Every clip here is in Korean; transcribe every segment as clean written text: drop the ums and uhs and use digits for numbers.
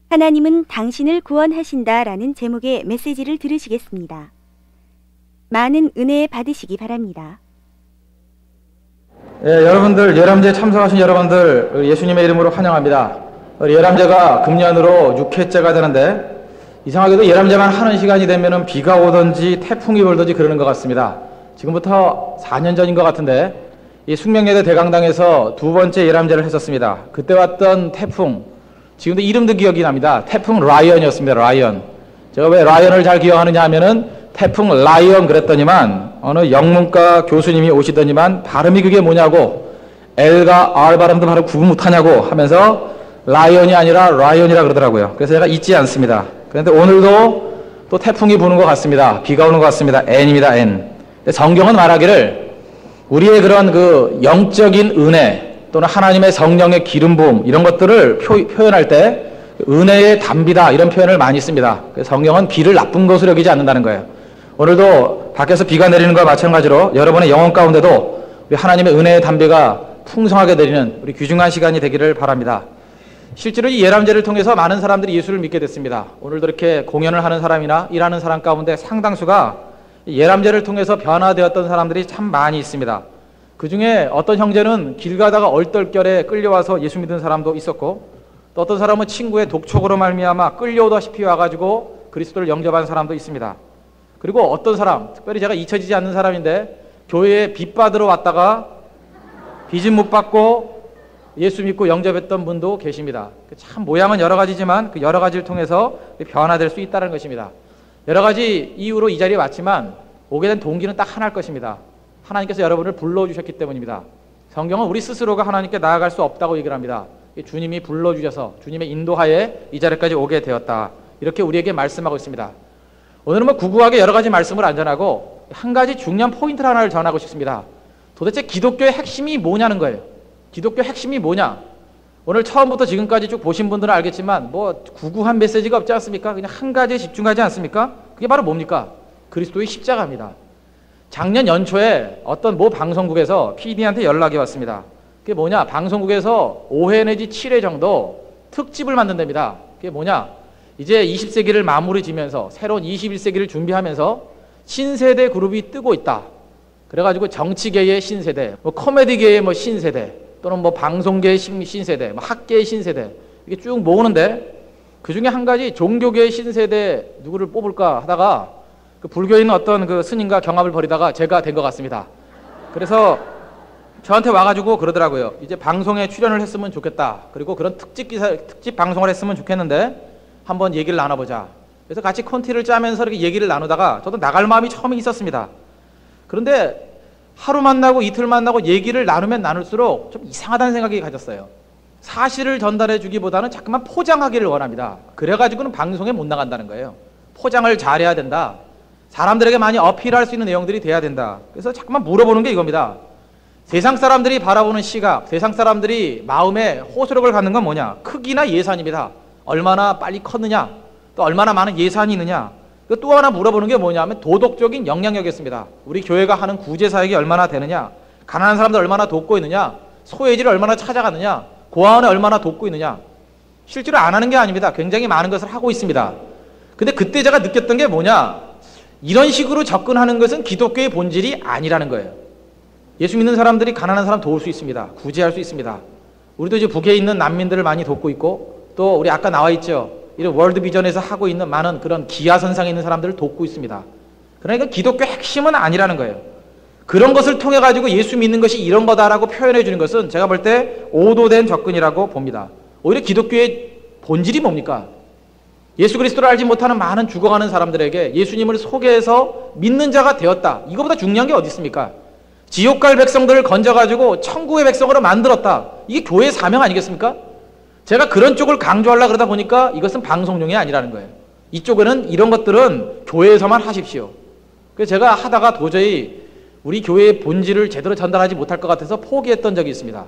하나님은 당신을 구원하신다라는 제목의 메시지를 들으시겠습니다. 많은 은혜 받으시기 바랍니다. 여러분들 예람제에 참석하신 여러분들 예수님의 이름으로 환영합니다. 예람제가 금년으로 6회째가 되는데 이상하게도 예람제만 하는 시간이 되면은 비가 오든지 태풍이 불든지 그러는 것 같습니다. 지금부터 4년 전인 것 같은데 이 숙명여대 대강당에서 두 번째 예람제를 했었습니다. 그때 왔던 태풍, 지금도 이름도 기억이 납니다. 태풍 라이언이었습니다. 라이언. 제가 왜 라이언을 잘 기억하느냐 하면은 태풍 라이언 그랬더니만 어느 영문과 교수님이 오시더니만 발음이 그게 뭐냐고 L과 R 발음도 바로 구분 못하냐고 하면서 라이언이 아니라 라이언이라 그러더라고요. 그래서 제가 잊지 않습니다. 그런데 오늘도 또 태풍이 부는 것 같습니다. 비가 오는 것 같습니다. N입니다. N. 근데 성경은 말하기를 우리의 그런 그 영적인 은혜 또는 하나님의 성령의 기름 부음 이런 것들을 표현할 때 은혜의 담비다 이런 표현을 많이 씁니다. 그래서 성경은 비를 나쁜 것으로 여기지 않는다는 거예요. 오늘도 밖에서 비가 내리는 것과 마찬가지로 여러분의 영혼 가운데도 우리 하나님의 은혜의 담비가 풍성하게 내리는 우리 귀중한 시간이 되기를 바랍니다. 실제로 이 예람제를 통해서 많은 사람들이 예수를 믿게 됐습니다. 오늘도 이렇게 공연을 하는 사람이나 일하는 사람 가운데 상당수가 예람제를 통해서 변화되었던 사람들이 참 많이 있습니다. 그 중에 어떤 형제는 길 가다가 얼떨결에 끌려와서 예수 믿은 사람도 있었고 또 어떤 사람은 친구의 독촉으로 말미암아 끌려오다시피 와가지고 그리스도를 영접한 사람도 있습니다. 그리고 어떤 사람, 특별히 제가 잊혀지지 않는 사람인데 교회에 빚 받으러 왔다가 빚은 못 받고 예수 믿고 영접했던 분도 계십니다. 참 모양은 여러 가지지만 그 여러 가지를 통해서 변화될 수 있다는 것입니다. 여러 가지 이유로 이 자리에 왔지만 오게 된 동기는 딱 하나일 것입니다. 하나님께서 여러분을 불러주셨기 때문입니다. 성경은 우리 스스로가 하나님께 나아갈 수 없다고 얘기를 합니다. 주님이 불러주셔서 주님의 인도하에 이 자리까지 오게 되었다. 이렇게 우리에게 말씀하고 있습니다. 오늘은 뭐 구구하게 여러 가지 말씀을 안 전하고 한 가지 중요한 포인트를 하나를 전하고 싶습니다. 도대체 기독교의 핵심이 뭐냐는 거예요. 기독교 핵심이 뭐냐? 오늘 처음부터 지금까지 쭉 보신 분들은 알겠지만 뭐 구구한 메시지가 없지 않습니까? 그냥 한 가지에 집중하지 않습니까? 그게 바로 뭡니까? 그리스도의 십자가입니다. 작년 연초에 어떤 모 방송국에서 PD한테 연락이 왔습니다. 그게 뭐냐? 방송국에서 5회 내지 7회 정도 특집을 만든답니다. 그게 뭐냐? 이제 20세기를 마무리 지면서 새로운 21세기를 준비하면서 신세대 그룹이 뜨고 있다. 그래가지고 정치계의 신세대, 뭐 코미디계의 뭐 신세대, 또는 뭐 방송계의 신세대, 뭐 학계의 신세대 이게 쭉 모으는데 그 중에 한 가지 종교계의 신세대 누구를 뽑을까 하다가 그 불교에 있는 어떤 그 스님과 경합을 벌이다가 제가 된 것 같습니다. 그래서 저한테 와가지고 그러더라고요. 이제 방송에 출연을 했으면 좋겠다. 그리고 그런 특집 방송을 했으면 좋겠는데 한번 얘기를 나눠보자. 그래서 같이 콘티를 짜면서 이렇게 얘기를 나누다가 저도 나갈 마음이 처음에 있었습니다. 그런데 하루 만나고 이틀 만나고 얘기를 나누면 나눌수록 좀 이상하다는 생각이 가졌어요. 사실을 전달해 주기보다는 자꾸만 포장하기를 원합니다. 그래가지고는 방송에 못 나간다는 거예요. 포장을 잘해야 된다. 사람들에게 많이 어필할 수 있는 내용들이 돼야 된다. 그래서 자꾸만 물어보는 게 이겁니다. 세상 사람들이 바라보는 시각, 세상 사람들이 마음에 호소력을 갖는 건 뭐냐? 크기나 예산입니다. 얼마나 빨리 컸느냐, 또 얼마나 많은 예산이 있느냐. 또 하나 물어보는 게 뭐냐면 도덕적인 영향력이었습니다. 우리 교회가 하는 구제사역이 얼마나 되느냐, 가난한 사람들 얼마나 돕고 있느냐, 소외지를 얼마나 찾아가느냐, 고아원에 얼마나 돕고 있느냐. 실제로 안 하는 게 아닙니다. 굉장히 많은 것을 하고 있습니다. 근데 그때 제가 느꼈던 게 뭐냐, 이런 식으로 접근하는 것은 기독교의 본질이 아니라는 거예요. 예수 믿는 사람들이 가난한 사람 도울 수 있습니다. 구제할 수 있습니다. 우리도 이제 북에 있는 난민들을 많이 돕고 있고, 또 우리 아까 나와 있죠. 이런 월드 비전에서 하고 있는 많은 그런 기아선상에 있는 사람들을 돕고 있습니다. 그러니까 기독교 핵심은 아니라는 거예요. 그런 것을 통해 가지고 예수 믿는 것이 이런 거다라고 표현해 주는 것은 제가 볼 때 오도된 접근이라고 봅니다. 오히려 기독교의 본질이 뭡니까? 예수 그리스도를 알지 못하는 많은 죽어가는 사람들에게 예수님을 소개해서 믿는 자가 되었다. 이거보다 중요한 게 어디 있습니까? 지옥 갈 백성들을 건져가지고 천국의 백성으로 만들었다. 이게 교회의 사명 아니겠습니까? 제가 그런 쪽을 강조하려고 그러다 보니까 이것은 방송용이 아니라는 거예요. 이쪽에는 이런 것들은 교회에서만 하십시오. 그래서 제가 하다가 도저히 우리 교회의 본질을 제대로 전달하지 못할 것 같아서 포기했던 적이 있습니다.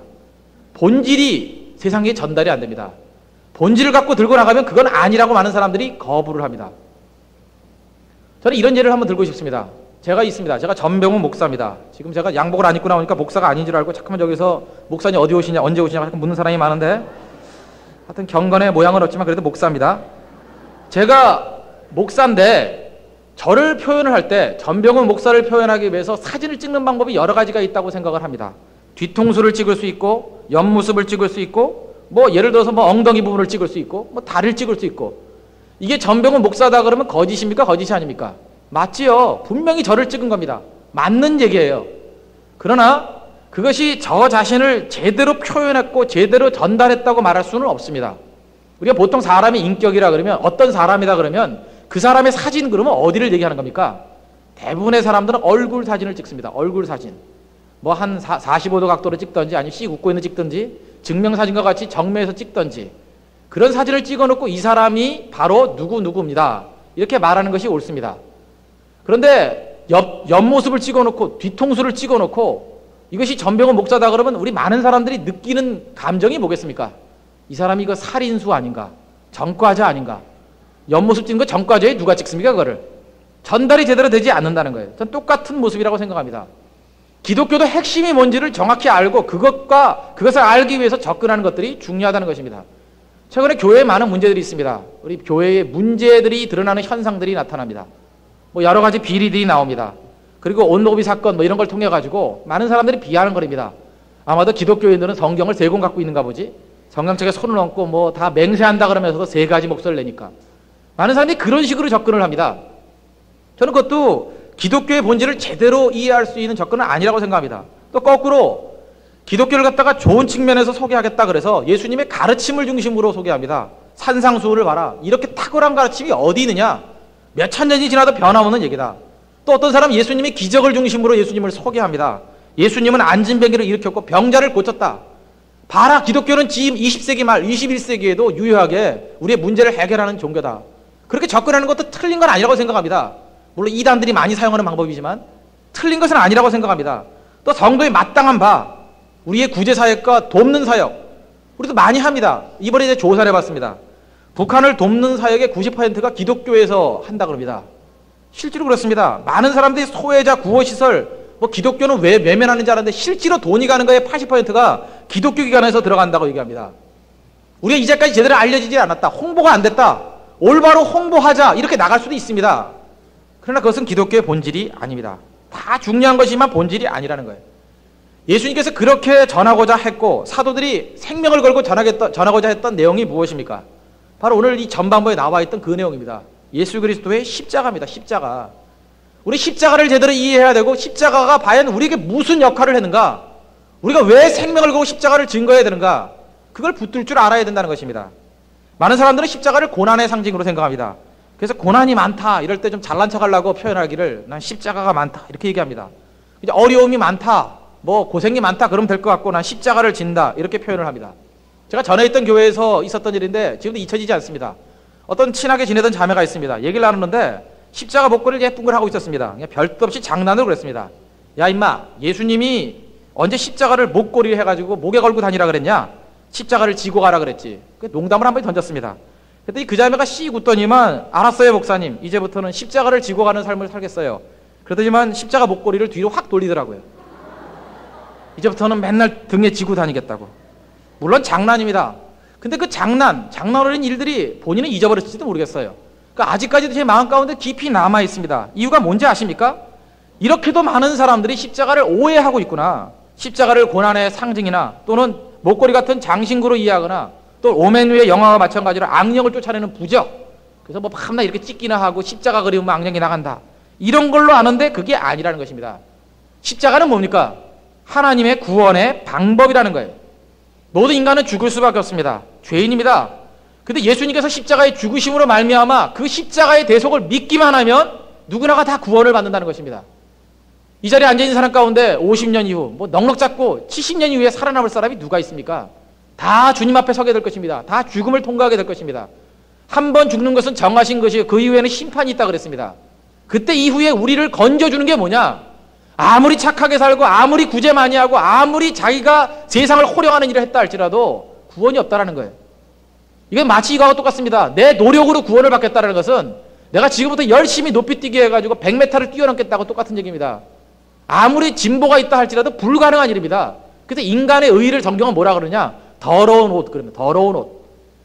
본질이 세상에 전달이 안 됩니다. 본질을 갖고 들고 나가면 그건 아니라고 많은 사람들이 거부를 합니다. 저는 이런 예를 한번 들고 싶습니다. 제가 있습니다. 제가 전병훈 목사입니다. 지금 제가 양복을 안 입고 나오니까 목사가 아닌 줄 알고 자꾸만 저기서 목사님 어디 오시냐, 언제 오시냐 자꾸 묻는 사람이 많은데 하여튼 경건의 모양은 없지만 그래도 목사입니다. 제가 목사인데 저를 표현을 할 때 전병훈 목사를 표현하기 위해서 사진을 찍는 방법이 여러 가지가 있다고 생각을 합니다. 뒤통수를 찍을 수 있고 옆모습을 찍을 수 있고 뭐 예를 들어서 뭐 엉덩이 부분을 찍을 수 있고 뭐 다리를 찍을 수 있고 이게 전병훈 목사다 그러면 거짓입니까? 거짓이 아닙니까? 맞지요. 분명히 저를 찍은 겁니다. 맞는 얘기예요. 그러나 그것이 저 자신을 제대로 표현했고 제대로 전달했다고 말할 수는 없습니다. 우리가 보통 사람의 인격이라 그러면 어떤 사람이다 그러면 그 사람의 사진 그러면 어디를 얘기하는 겁니까? 대부분의 사람들은 얼굴 사진을 찍습니다. 얼굴 사진. 뭐 한 45도 각도로 찍든지 아니면 씩 웃고 있는 찍든지 증명사진과 같이 정면에서 찍든지 그런 사진을 찍어놓고 이 사람이 바로 누구입니다. 이렇게 말하는 것이 옳습니다. 그런데 옆모습을 찍어놓고 뒤통수를 찍어놓고 이것이 전병훈 목사다 그러면 우리 많은 사람들이 느끼는 감정이 뭐겠습니까? 이 사람이 이거 살인수 아닌가? 전과자 아닌가? 옆모습 찍는 거 전과자에 누가 찍습니까? 그거를. 전달이 제대로 되지 않는다는 거예요. 전 똑같은 모습이라고 생각합니다. 기독교도 핵심이 뭔지를 정확히 알고 그것을 알기 위해서 접근하는 것들이 중요하다는 것입니다. 최근에 교회에 많은 문제들이 있습니다. 우리 교회에 문제들이 드러나는 현상들이 나타납니다. 뭐 여러 가지 비리들이 나옵니다. 그리고 온로비 사건 뭐 이런 걸 통해 가지고 많은 사람들이 비하는 거입니다. 아마도 기독교인들은 성경을 3권 갖고 있는가 보지. 성경책에 손을 얹고 뭐 다 맹세한다 그러면서도 3가지 목소리를 내니까. 많은 사람들이 그런 식으로 접근을 합니다. 저는 그것도 기독교의 본질을 제대로 이해할 수 있는 접근은 아니라고 생각합니다. 또 거꾸로 기독교를 갖다가 좋은 측면에서 소개하겠다 그래서 예수님의 가르침을 중심으로 소개합니다. 산상수훈을 봐라. 이렇게 탁월한 가르침이 어디 있느냐? 몇천 년이 지나도 변함없는 얘기다. 또 어떤 사람은 예수님의 기적을 중심으로 예수님을 소개합니다. 예수님은 안진병기를 일으켰고 병자를 고쳤다. 봐라, 기독교는 지금 20세기 말 21세기에도 유효하게 우리의 문제를 해결하는 종교다. 그렇게 접근하는 것도 틀린 건 아니라고 생각합니다. 물론 이단들이 많이 사용하는 방법이지만 틀린 것은 아니라고 생각합니다. 또 성도의 마땅한 바, 우리의 구제사역과 돕는 사역, 우리도 많이 합니다. 이번에 이제 조사를 해봤습니다. 북한을 돕는 사역의 90%가 기독교에서 한다 그럽니다. 실제로 그렇습니다. 많은 사람들이 소외자 구호시설, 뭐 기독교는 왜 외면하는지 알았는데 실제로 돈이 가는 거에 80%가 기독교 기관에서 들어간다고 얘기합니다. 우리가 이제까지 제대로 알려지지 않았다. 홍보가 안 됐다. 올바로 홍보하자. 이렇게 나갈 수도 있습니다. 그러나 그것은 기독교의 본질이 아닙니다. 다 중요한 것이지만 본질이 아니라는 거예요. 예수님께서 그렇게 전하고자 했고 사도들이 생명을 걸고 전하고자 했던 내용이 무엇입니까? 바로 오늘 이 전반부에 나와 있던 그 내용입니다. 예수 그리스도의 십자가입니다. 십자가. 우리 십자가를 제대로 이해해야 되고 십자가가 과연 우리에게 무슨 역할을 했는가? 우리가 왜 생명을 걸고 십자가를 증거해야 되는가? 그걸 붙들 줄 알아야 된다는 것입니다. 많은 사람들은 십자가를 고난의 상징으로 생각합니다. 그래서 고난이 많다 이럴 때 좀 잘난 척하려고 표현하기를 난 십자가가 많다 이렇게 얘기합니다. 이제 어려움이 많다 뭐 고생이 많다 그러면 될 것 같고 난 십자가를 진다 이렇게 표현을 합니다. 제가 전에 있던 교회에서 있었던 일인데 지금도 잊혀지지 않습니다. 어떤 친하게 지내던 자매가 있습니다. 얘기를 나누는데 십자가 목걸이를 예쁜 걸 하고 있었습니다. 그냥 별도 없이 장난으로 그랬습니다. 야 임마, 예수님이 언제 십자가를 목걸이 해가지고 목에 걸고 다니라 그랬냐? 십자가를 지고 가라 그랬지. 농담을 한 번 던졌습니다. 그때 그 자매가 씩 웃더니만 알았어요 목사님, 이제부터는 십자가를 지고 가는 삶을 살겠어요. 그러더니만 십자가 목걸이를 뒤로 확 돌리더라고요. 이제부터는 맨날 등에 지고 다니겠다고. 물론 장난입니다. 근데 그 장난어린 일들이 본인은 잊어버렸을지도 모르겠어요. 그러니까 아직까지도 제 마음 가운데 깊이 남아 있습니다. 이유가 뭔지 아십니까? 이렇게도 많은 사람들이 십자가를 오해하고 있구나. 십자가를 고난의 상징이나 또는 목걸이 같은 장신구로 이해하거나 또 오맨위의 영화와 마찬가지로 악령을 쫓아내는 부적, 그래서 뭐 밤낮 이렇게 찢기나 하고 십자가 그리우면 악령이 나간다 이런 걸로 아는데 그게 아니라는 것입니다. 십자가는 뭡니까? 하나님의 구원의 방법이라는 거예요. 모든 인간은 죽을 수밖에 없습니다. 죄인입니다. 근데 예수님께서 십자가의 죽으심으로 말미암아 그 십자가의 대속을 믿기만 하면 누구나가 다 구원을 받는다는 것입니다. 이 자리에 앉아있는 사람 가운데 50년 이후 뭐 넉넉 잡고 70년 이후에 살아남을 사람이 누가 있습니까? 다 주님 앞에 서게 될 것입니다. 다 죽음을 통과하게 될 것입니다. 한 번 죽는 것은 정하신 것이고 그 이후에는 심판이 있다 그랬습니다. 그때 이후에 우리를 건져주는 게 뭐냐? 아무리 착하게 살고 아무리 구제 많이 하고 아무리 자기가 세상을 호령하는 일을 했다 할지라도 구원이 없다라는 거예요. 이게 마치 이거하고 똑같습니다. 내 노력으로 구원을 받겠다는 것은 내가 지금부터 열심히 높이 뛰게 해가지고 100m를 뛰어넘겠다고 똑같은 얘기입니다. 아무리 진보가 있다 할지라도 불가능한 일입니다. 그래서 인간의 의의를 성경은 뭐라 그러냐? 더러운 옷, 그러면 더러운 옷.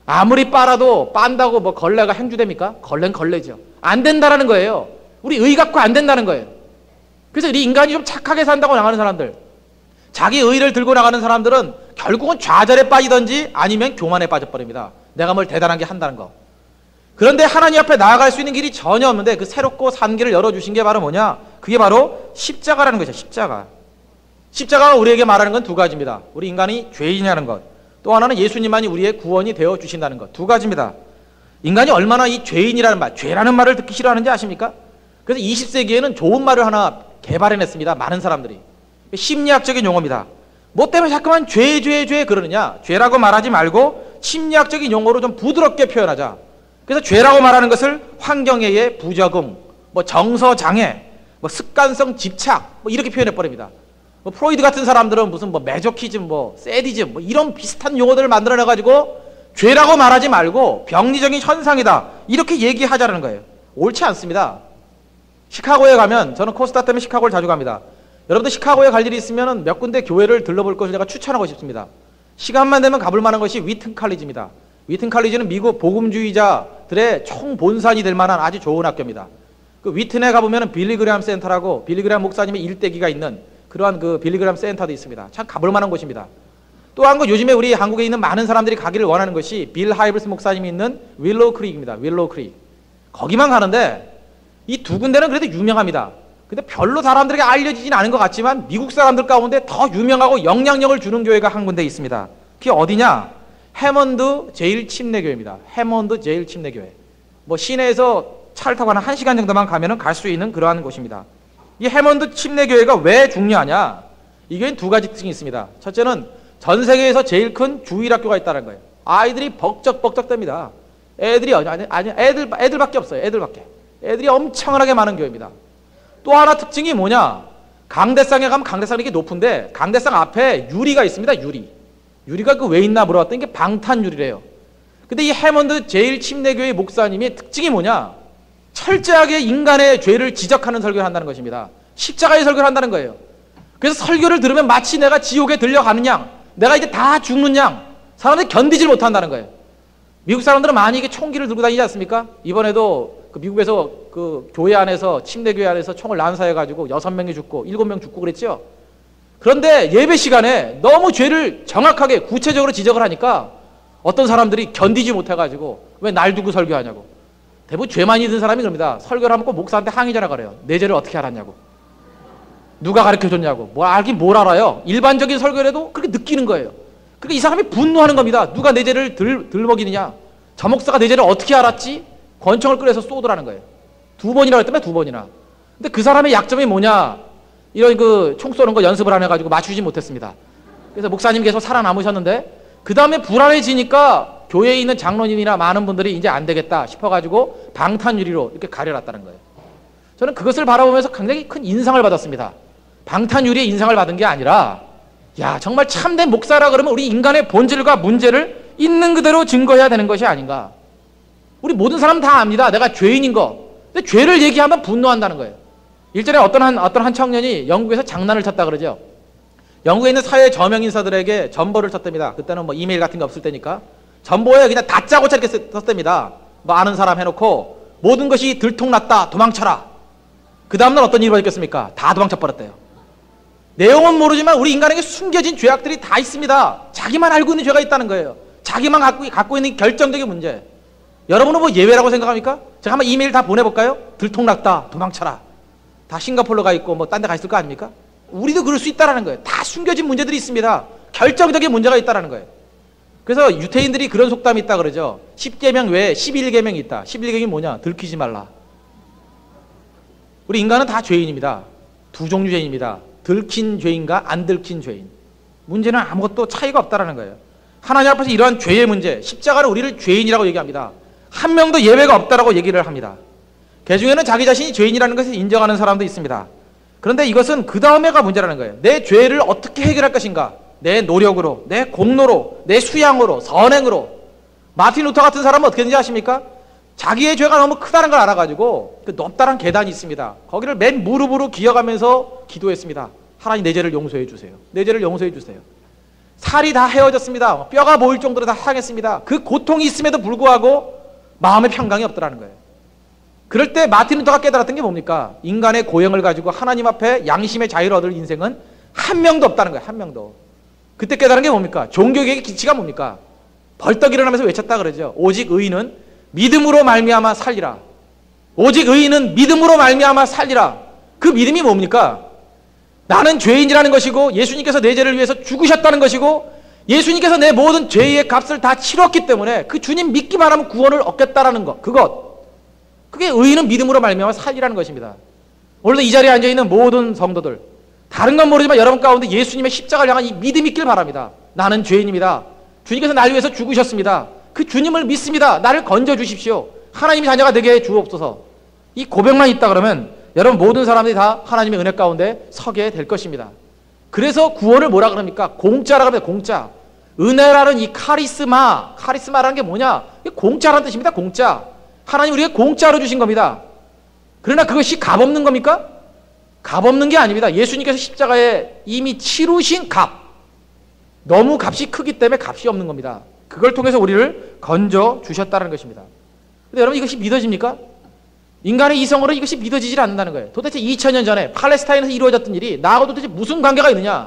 아무리 빨아도 빤다고 뭐 걸레가 행주됩니까? 걸레는 걸레죠. 안 된다라는 거예요. 우리 의 갖고 안 된다는 거예요. 그래서 이 인간이 좀 착하게 산다고 나가는 사람들, 자기 의를 들고 나가는 사람들은 결국은 좌절에 빠지든지 아니면 교만에 빠져버립니다. 내가 뭘 대단한 게 한다는 거. 그런데 하나님 앞에 나아갈 수 있는 길이 전혀 없는데 그 새롭고 산 길을 열어주신 게 바로 뭐냐? 그게 바로 십자가라는 거죠. 십자가. 십자가가 우리에게 말하는 건 두 가지입니다. 우리 인간이 죄인이라는 것. 또 하나는 예수님만이 우리의 구원이 되어 주신다는 것. 두 가지입니다. 인간이 얼마나 이 죄인이라는 말, 죄라는 말을 듣기 싫어하는지 아십니까? 그래서 20세기에는 좋은 말을 하나 개발해냈습니다. 많은 사람들이. 심리학적인 용어입니다. 뭐 때문에 자꾸만 죄 그러느냐? 죄라고 말하지 말고 심리학적인 용어로 좀 부드럽게 표현하자. 그래서 죄라고 말하는 것을 환경에 의해 부적응, 뭐 정서장애, 뭐 습관성 집착, 뭐 이렇게 표현해버립니다. 뭐 프로이드 같은 사람들은 무슨 뭐 메조키즘, 뭐 세디즘, 뭐 이런 비슷한 용어들을 만들어내가지고 죄라고 말하지 말고 병리적인 현상이다. 이렇게 얘기하자는 거예요. 옳지 않습니다. 시카고에 가면, 저는 코스타 때문에 시카고를 자주 갑니다. 여러분들 시카고에 갈 일이 있으면 몇 군데 교회를 들러볼 것을 제가 추천하고 싶습니다. 시간만 되면 가볼 만한 것이 위튼 칼리지입니다. 위튼 칼리지는 미국 복음주의자들의 총본산이 될 만한 아주 좋은 학교입니다. 그 위튼에 가보면 빌리그램 센터라고 빌리그램 목사님의 일대기가 있는 그러한 그 빌리그램 센터도 있습니다. 참 가볼 만한 곳입니다. 또 한 거 요즘에 우리 한국에 있는 많은 사람들이 가기를 원하는 것이 빌 하이블스 목사님이 있는 윌로우 크릭입니다. 윌로우 크릭. 거기만 가는데 이 두 군데는 그래도 유명합니다. 근데 별로 사람들에게 알려지진 않은 것 같지만 미국 사람들 가운데 더 유명하고 영향력을 주는 교회가 한 군데 있습니다. 그게 어디냐? 해먼드 제일 침례교회입니다. 해먼드 제일 침례교회. 뭐 시내에서 차를 타고 한 1시간 정도만 가면은 갈 수 있는 그러한 곳입니다. 이 해먼드 침례교회가 왜 중요하냐? 이 교회는 두 가지 특징이 있습니다. 첫째는 전 세계에서 제일 큰 주일학교가 있다는 거예요. 아이들이 벅적벅적됩니다. 애들이 애들밖에 없어요. 애들이 엄청나게 많은 교회입니다. 또 하나 특징이 뭐냐? 강대상에 가면 강대상이 이렇게 높은데 강대상 앞에 유리가 있습니다. 유리가 그 왜 있나 물어봤더니 이게 방탄유리래요. 근데 이 해먼드 제일 침례교회 목사님의 특징이 뭐냐? 철저하게 인간의 죄를 지적하는 설교를 한다는 것입니다. 십자가의 설교를 한다는 거예요. 그래서 설교를 들으면 마치 내가 지옥에 들려가는 양, 내가 이제 다 죽는 양, 사람들이 견디질 못한다는 거예요. 미국 사람들은 많이 이게 총기를 들고 다니지 않습니까? 이번에도 그 미국에서 그 교회 안에서, 침례교회 안에서 총을 난사해가지고 6명이 죽고 7명 죽고 그랬죠? 그런데 예배 시간에 너무 죄를 정확하게 구체적으로 지적을 하니까 어떤 사람들이 견디지 못해가지고 왜 날 두고 설교하냐고. 대부분 죄 많이 든 사람이 그럽니다. 설교를 하면 꼭 목사한테 항의 전화가 그래요. 내 죄를 어떻게 알았냐고. 누가 가르쳐줬냐고. 뭘 알긴 뭘 알아요. 일반적인 설교를 해도 그렇게 느끼는 거예요. 그러니까 이 사람이 분노하는 겁니다. 누가 내 죄를 들 먹이느냐. 저 목사가 내 죄를 어떻게 알았지? 권총을 꺼내서 쏘더라는 거예요. 2번이나 했다며 2번이나. 근데 그 사람의 약점이 뭐냐? 이런 그 총 쏘는 거 연습을 안 해가지고 맞추지 못했습니다. 그래서 목사님 계속 살아남으셨는데 그 다음에 불안해지니까 교회에 있는 장로님이나 많은 분들이 이제 안 되겠다 싶어가지고 방탄유리로 이렇게 가려놨다는 거예요. 저는 그것을 바라보면서 굉장히 큰 인상을 받았습니다. 방탄유리의 인상을 받은 게 아니라 야 정말 참된 목사라 그러면 우리 인간의 본질과 문제를 있는 그대로 증거해야 되는 것이 아닌가. 우리 모든 사람 다 압니다. 내가 죄인인 거. 근데 죄를 얘기하면 분노한다는 거예요. 일전에 어떤 한 청년이 영국에서 장난을 쳤다 그러죠. 영국에 있는 사회 저명 인사들에게 전보를 쳤답니다. 그때는 뭐 이메일 같은 게 없을 때니까. 전보에 그냥 다짜고짜 이렇게 썼답니다. 뭐 아는 사람 해놓고 모든 것이 들통났다 도망쳐라. 그 다음날 어떤 일이 벌어졌겠습니까? 다 도망쳐버렸대요. 내용은 모르지만 우리 인간에게 숨겨진 죄악들이 다 있습니다. 자기만 알고 있는 죄가 있다는 거예요. 자기만 갖고 있는 결정적인 문제. 여러분은 뭐 예외라고 생각합니까? 제가 한번 이메일 다 보내볼까요? 들통났다 도망쳐라. 다 싱가포르로 가 있고 뭐 딴 데 가 있을 거 아닙니까? 우리도 그럴 수 있다는 거예요. 다 숨겨진 문제들이 있습니다. 결정적인 문제가 있다는 거예요. 그래서 유태인들이 그런 속담이 있다 그러죠. 10계명 외에 11계명이 있다. 11계명이 뭐냐? 들키지 말라. 우리 인간은 다 죄인입니다. 두 종류 죄인입니다. 들킨 죄인과 안 들킨 죄인. 문제는 아무것도 차이가 없다는 거예요. 하나님 앞에서 이러한 죄의 문제, 십자가는 우리를 죄인이라고 얘기합니다. 한 명도 예외가 없다라고 얘기를 합니다. 그 중에는 자기 자신이 죄인이라는 것을 인정하는 사람도 있습니다. 그런데 이것은 그 다음에가 문제라는 거예요. 내 죄를 어떻게 해결할 것인가? 내 노력으로, 내 공로로, 내 수양으로, 선행으로. 마틴 루터 같은 사람은 어떻게 되는지 아십니까? 자기의 죄가 너무 크다는 걸 알아가지고 그 높다란 계단이 있습니다. 거기를 맨 무릎으로 기어가면서 기도했습니다. 하나님 내 죄를 용서해 주세요. 내 죄를 용서해 주세요. 살이 다 헤어졌습니다. 뼈가 보일 정도로 다 상했습니다. 그 고통이 있음에도 불구하고 마음의 평강이 없더라는 거예요. 그럴 때 마틴 루터가 깨달았던 게 뭡니까? 인간의 고형을 가지고 하나님 앞에 양심의 자유를 얻을 인생은 한 명도 없다는 거예요. 한 명도. 그때 깨달은 게 뭡니까? 종교개혁의 기치가 뭡니까? 벌떡 일어나면서 외쳤다 그러죠. 오직 의인은 믿음으로 말미암아 살리라. 오직 의인은 믿음으로 말미암아 살리라. 그 믿음이 뭡니까? 나는 죄인이라는 것이고 예수님께서 내 죄를 위해서 죽으셨다는 것이고 예수님께서 내 모든 죄의 값을 다 치렀기 때문에 그 주님 믿기만 하면 구원을 얻겠다라는 것. 그게 의인은 믿음으로 말미암아 살리라는 것입니다. 오늘도 이 자리에 앉아있는 모든 성도들, 다른 건 모르지만 여러분 가운데 예수님의 십자가를 향한 이 믿음이 있길 바랍니다. 나는 죄인입니다. 주님께서 나를 위해서 죽으셨습니다. 그 주님을 믿습니다. 나를 건져주십시오. 하나님의 자녀가 되게 주옵소서. 이 고백만 있다 그러면 여러분 모든 사람들이 다 하나님의 은혜 가운데 서게 될 것입니다. 그래서 구원을 뭐라 그럽니까? 공짜라고 합니다. 공짜. 은혜라는 이 카리스마라는 게 뭐냐? 공짜라는 뜻입니다. 공짜. 하나님 우리에게 공짜로 주신 겁니다. 그러나 그것이 값없는 겁니까? 값없는 게 아닙니다. 예수님께서 십자가에 이미 치루신 값. 너무 값이 크기 때문에 값이 없는 겁니다. 그걸 통해서 우리를 건져 주셨다는 것입니다. 근데 여러분 이것이 믿어집니까? 인간의 이성으로 이것이 믿어지질 않는다는 거예요. 도대체 2000년 전에 팔레스타인에서 이루어졌던 일이 나하고 도대체 무슨 관계가 있느냐?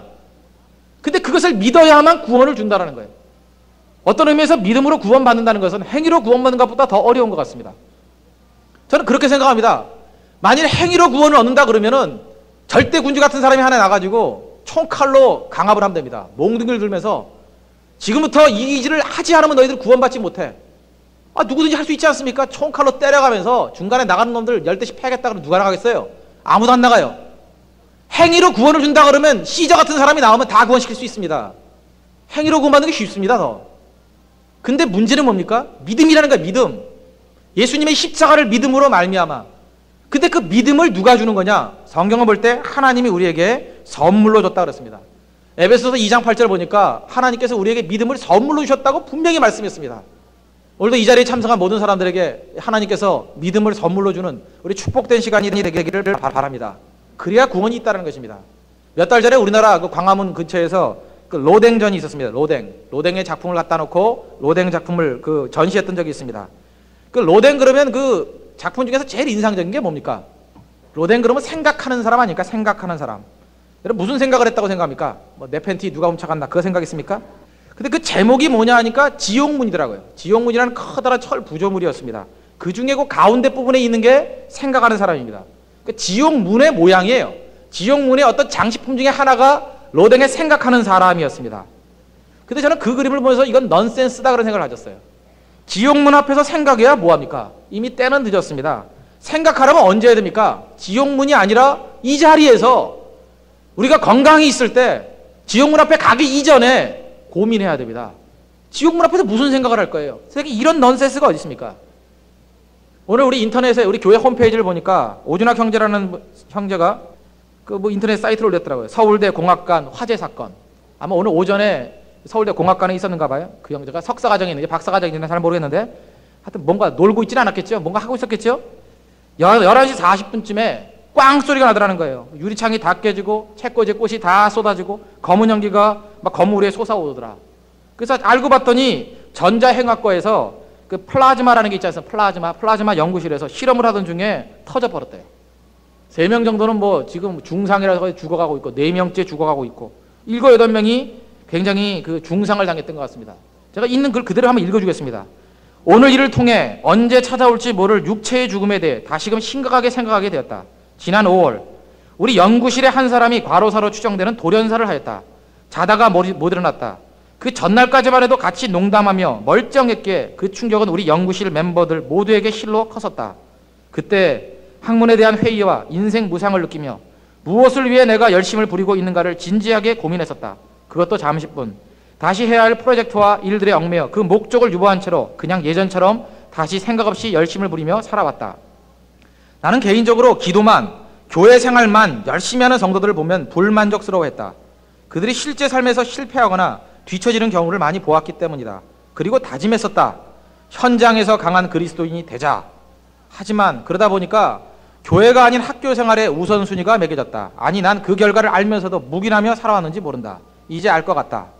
근데 그것을 믿어야만 구원을 준다는 거예요. 어떤 의미에서 믿음으로 구원받는다는 것은 행위로 구원받는 것보다 더 어려운 것 같습니다. 저는 그렇게 생각합니다. 만일 행위로 구원을 얻는다 그러면은 절대 군주 같은 사람이 하나 나가지고 총칼로 강압을 하면 됩니다. 몽둥이를 들면서 지금부터 이 일을 하지 않으면 너희들 구원받지 못해. 누구든지 할 수 있지 않습니까? 총칼로 때려가면서 중간에 나가는 놈들 10대씩 패겠다 그러면 누가 나가겠어요? 아무도 안 나가요. 행위로 구원을 준다 그러면 시저 같은 사람이 나오면 다 구원시킬 수 있습니다. 행위로 구원받는 게 쉽습니다. 더. 근데 문제는 뭡니까? 믿음이라는 거야. 믿음. 예수님의 십자가를 믿음으로 말미암아. 근데 그 믿음을 누가 주는 거냐? 성경을 볼 때 하나님이 우리에게 선물로 줬다 그랬습니다. 에베소서 2장 8절 보니까 하나님께서 우리에게 믿음을 선물로 주셨다고 분명히 말씀했습니다. 오늘도 이 자리에 참석한 모든 사람들에게 하나님께서 믿음을 선물로 주는 우리 축복된 시간이 되기를 바랍니다. 그래야 구원이 있다는 것입니다. 몇 달 전에 우리나라 그 광화문 근처에서 그 로댕전이 있었습니다. 로댕의 작품을 갖다 놓고 로댕 작품을 그 전시했던 적이 있습니다. 그 로댕 그러면 그 작품 중에서 제일 인상적인 게 뭡니까? 로댕 그러면 생각하는 사람 아닙니까? 생각하는 사람. 여러분 무슨 생각을 했다고 생각합니까? 뭐 내 팬티 누가 훔쳐갔나 그거 생각했습니까? 근데 그 제목이 뭐냐 하니까 지옥문이더라고요. 지옥문이라는 커다란 철 구조물이었습니다. 그 중에 그 가운데 부분에 있는 게 생각하는 사람입니다. 그 지옥문의 모양이에요. 지옥문의 어떤 장식품 중에 하나가 로댕의 생각하는 사람이었습니다. 근데 저는 그 그림을 보면서 이건 넌센스다 그런 생각을 가졌어요. 지옥문 앞에서 생각해야 뭐합니까? 이미 때는 늦었습니다. 생각하려면 언제 해야 됩니까? 지옥문이 아니라 이 자리에서 우리가 건강히 있을 때 지옥문 앞에 가기 이전에 고민해야 됩니다. 지옥문 앞에서 무슨 생각을 할 거예요? 세상에 이런 넌센스가 어디 있습니까? 오늘 우리 인터넷에 우리 교회 홈페이지를 보니까 오준학 형제라는 형제가 그 뭐 인터넷 사이트를 올렸더라고요. 서울대 공학관 화재 사건. 아마 오늘 오전에 서울대 공학관에 있었는가 봐요. 그 형제가 석사과정에 있는지 박사과정에 있는지 잘 모르겠는데 하여튼 뭔가 놀고 있지는 않았겠죠. 뭔가 하고 있었겠죠. 11시 40분쯤에 꽝 소리가 나더라는 거예요. 유리창이 다 깨지고 책꽂이 꽃이 다 쏟아지고 검은 연기가 막 건물 위에 솟아오르더라. 그래서 알고 봤더니 전자행학과에서 그 플라즈마라는 게 있지 않습니까? 플라즈마 연구실에서 실험을 하던 중에 터져버렸대요. 3명 정도는 뭐 지금 중상이라서 죽어가고 있고 4명째 죽어가고 있고 7, 8명이 굉장히 그 중상을 당했던 것 같습니다. 제가 있는 글 그대로 한번 읽어주겠습니다. 오늘 이를 통해 언제 찾아올지 모를 육체의 죽음에 대해 다시금 심각하게 생각하게 되었다. 지난 5월 우리 연구실의 한 사람이 과로사로 추정되는 돌연사를 하였다. 자다가 못 일어났다. 그 전날까지만 해도 같이 농담하며 멀쩡했기에 그 충격은 우리 연구실 멤버들 모두에게 실로 컸었다. 그때 학문에 대한 회의와 인생 무상을 느끼며 무엇을 위해 내가 열심을 부리고 있는가를 진지하게 고민했었다. 그것도 잠시뿐. 다시 해야 할 프로젝트와 일들에 얽매여 그 목적을 유보한 채로 그냥 예전처럼 다시 생각 없이 열심을 부리며 살아왔다. 나는 개인적으로 기도만, 교회 생활만 열심히 하는 성도들을 보면 불만족스러워했다. 그들이 실제 삶에서 실패하거나 뒤처지는 경우를 많이 보았기 때문이다. 그리고 다짐했었다. 현장에서 강한 그리스도인이 되자. 하지만 그러다 보니까 교회가 아닌 학교 생활의 우선순위가 매겨졌다. 아니 난 그 결과를 알면서도 묵인하며 살아왔는지 모른다. 이제 알 것 같다.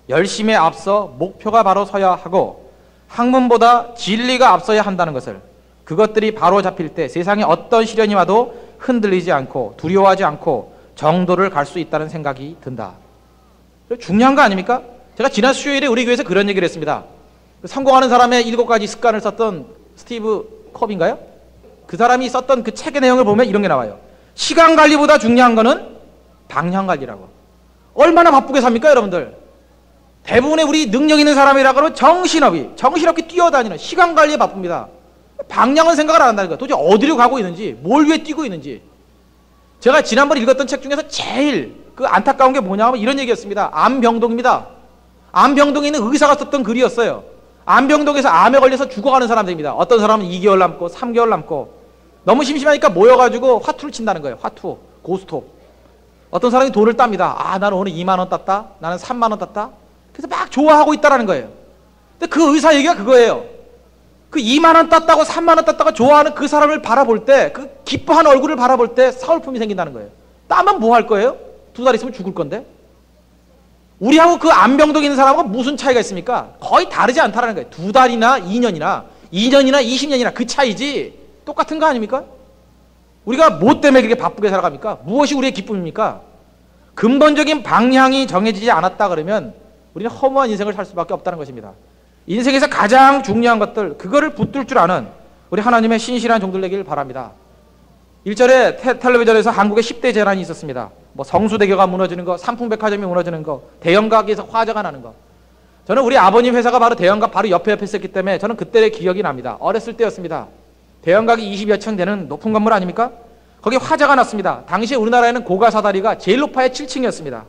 열심에 앞서 목표가 바로 서야 하고 학문보다 진리가 앞서야 한다는 것을, 그것들이 바로 잡힐 때 세상에 어떤 시련이 와도 흔들리지 않고 두려워하지 않고 정도를 갈 수 있다는 생각이 든다. 중요한 거 아닙니까? 제가 지난 수요일에 우리 교회에서 그런 얘기를 했습니다. 성공하는 사람의 7가지 습관을 썼던 스티브 컵인가요? 그 사람이 썼던 그 책의 내용을 보면 이런 게 나와요. 시간 관리보다 중요한 거는 방향 관리라고. 얼마나 바쁘게 삽니까, 여러분들? 대부분의 우리 능력 있는 사람이라고 하면 정신없게 뛰어다니는 시간 관리에 바쁩니다. 방향은 생각을 안 한다는 거예요. 도대체 어디로 가고 있는지, 뭘 위해 뛰고 있는지. 제가 지난번 읽었던 책 중에서 제일 그 안타까운 게 뭐냐 하면 이런 얘기였습니다. 암병동입니다. 암병동에 있는 의사가 썼던 글이었어요. 암병동에서 암에 걸려서 죽어가는 사람들입니다. 어떤 사람은 2개월 남고 3개월 남고 너무 심심하니까 모여가지고 화투를 친다는 거예요. 화투, 고스톱. 어떤 사람이 돈을 땁니다. 아, 나는 오늘 2만 원 땄다. 나는 3만 원 땄다. 그래서 막 좋아하고 있다라는 거예요. 근데 그 의사 얘기가 그거예요. 그 2만 원 땄다고 3만 원 땄다가 좋아하는 그 사람을 바라볼 때, 그 기뻐하는 얼굴을 바라볼 때 서울품이 생긴다는 거예요. 따면 뭐 할 거예요? 2달 있으면 죽을 건데. 우리하고 그 암병동에 있는 사람하고 무슨 차이가 있습니까? 거의 다르지 않다라는 거예요. 2달이나 2년이나 20년이나 그 차이지 똑같은 거 아닙니까? 우리가 뭐 때문에 그렇게 바쁘게 살아갑니까? 무엇이 우리의 기쁨입니까? 근본적인 방향이 정해지지 않았다 그러면 우리는 허무한 인생을 살 수밖에 없다는 것입니다. 인생에서 가장 중요한 것들, 그거를 붙들 줄 아는 우리 하나님의 신실한 종들 되기를 바랍니다. 1절에 텔레비전에서 한국의 10대 재난이 있었습니다. 뭐 성수대교가 무너지는 거, 삼풍백화점이 무너지는 거, 대형가게에서 화재가 나는 거. 저는 우리 아버님 회사가 바로 대형가 바로 옆에 있었기 때문에 저는 그때의 기억이 납니다. 어렸을 때였습니다. 대형가게 20여 층 되는 높은 건물 아닙니까? 거기 화재가 났습니다. 당시에 우리나라에는 고가 사다리가 제일 높아야 7층이었습니다.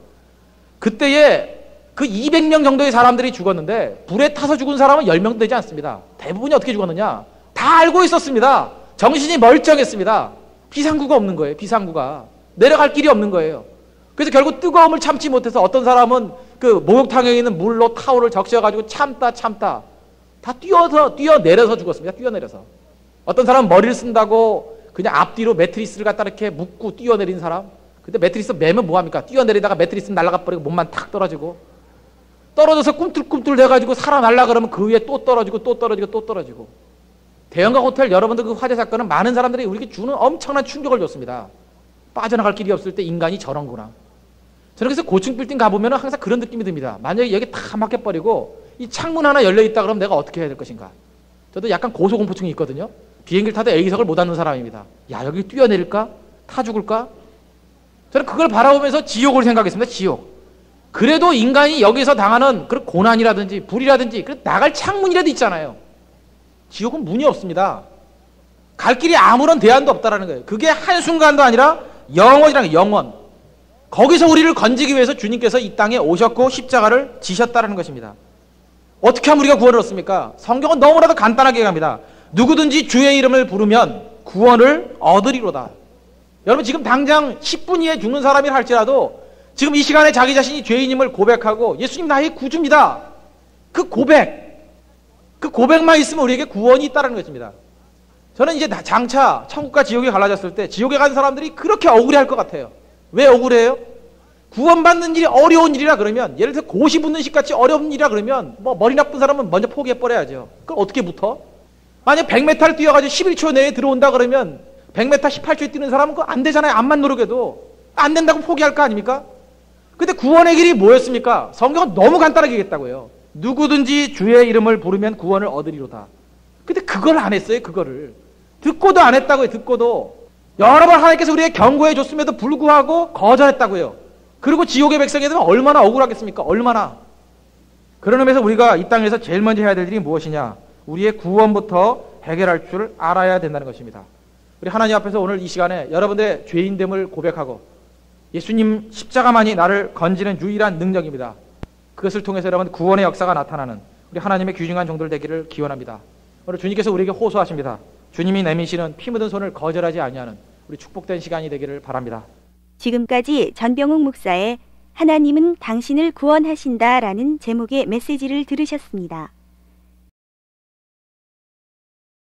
그때에 그 200명 정도의 사람들이 죽었는데 불에 타서 죽은 사람은 10명도 되지 않습니다. 대부분이 어떻게 죽었느냐? 다 알고 있었습니다. 정신이 멀쩡했습니다. 비상구가 없는 거예요. 비상구가. 내려갈 길이 없는 거예요. 그래서 결국 뜨거움을 참지 못해서 어떤 사람은 그 목욕탕에 있는 물로 타올을 적셔가지고 참다 다 뛰어내려서 죽었습니다. 뛰어내려서. 어떤 사람은 머리를 쓴다고 그냥 앞뒤로 매트리스를 갖다 이렇게 묶고 뛰어내린 사람. 근데 매트리스 매면 뭐합니까? 뛰어내리다가 매트리스 날아가 버리고 몸만 탁 떨어지고, 떨어져서 꿈틀꿈틀 돼가지고 살아날라 그러면 그 위에 또 떨어지고. 대형가 호텔 여러분들 그 화재 사건은 많은 사람들이 우리에게 주는 엄청난 충격을 줬습니다. 빠져나갈 길이 없을 때 인간이 저런구나. 저는 그래서 고층 빌딩 가보면 항상 그런 느낌이 듭니다. 만약에 여기 다 막혀버리고 이 창문 하나 열려있다 그러면 내가 어떻게 해야 될 것인가. 저도 약간 고소공포증이 있거든요. 비행기를 타도 A석을 못 앉는 사람입니다. 야, 여기 뛰어내릴까? 타 죽을까? 저는 그걸 바라보면서 지옥을 생각했습니다. 지옥. 그래도 인간이 여기서 당하는 그런 고난이라든지 불이라든지 나갈 창문이라도 있잖아요. 지옥은 문이 없습니다. 갈 길이 아무런 대안도 없다라는 거예요. 그게 한순간도 아니라 영원이라는 거예요. 영원. 거기서 우리를 건지기 위해서 주님께서 이 땅에 오셨고 십자가를 지셨다라는 것입니다. 어떻게 하면 우리가 구원을 얻습니까? 성경은 너무나도 간단하게 얘기합니다. 누구든지 주의 이름을 부르면 구원을 얻으리로다. 여러분 지금 당장 10분 이에 죽는 사람이라 할지라도 지금 이 시간에 자기 자신이 죄인임을 고백하고 예수님 나의 구주입니다. 그 고백만 있으면 우리에게 구원이 있다는 것입니다. 저는 이제 장차 천국과 지옥이 갈라졌을 때 지옥에 간 사람들이 그렇게 억울해할 것 같아요. 왜 억울해요? 구원받는 일이 어려운 일이라 그러면, 예를 들어서 고시 붙는 시같이 어려운 일이라 그러면 뭐 머리 나쁜 사람은 먼저 포기해버려야죠. 그럼 어떻게 붙어? 만약 100m를 뛰어가지고 11초 내에 들어온다 그러면 100m 18초에 뛰는 사람은 그거 안 되잖아요. 암만 노력해도. 안 된다고 포기할 거 아닙니까? 근데 구원의 길이 뭐였습니까? 성경은 너무 간단하게 얘기했다고요. 누구든지 주의 이름을 부르면 구원을 얻으리로다. 근데 그걸 안 했어요. 그거를 듣고도 안 했다고요. 듣고도 여러 번 하나님께서 우리에게 경고해 줬음에도 불구하고 거절했다고요. 그리고 지옥의 백성이 되면 얼마나 억울하겠습니까? 얼마나. 그런 의미에서 우리가 이 땅에서 제일 먼저 해야 될 일이 무엇이냐? 우리의 구원부터 해결할 줄 알아야 된다는 것입니다. 우리 하나님 앞에서 오늘 이 시간에 여러분들의 죄인됨을 고백하고, 예수님 십자가만이 나를 건지는 유일한 능력입니다. 그것을 통해서 여러분 구원의 역사가 나타나는 우리 하나님의 귀중한 종들 되기를 기원합니다. 오늘 주님께서 우리에게 호소하십니다. 주님이 내미시는 피 묻은 손을 거절하지 아니하는 우리 축복된 시간이 되기를 바랍니다. 지금까지 전병욱 목사의 하나님은 당신을 구원하신다라는 제목의 메시지를 들으셨습니다.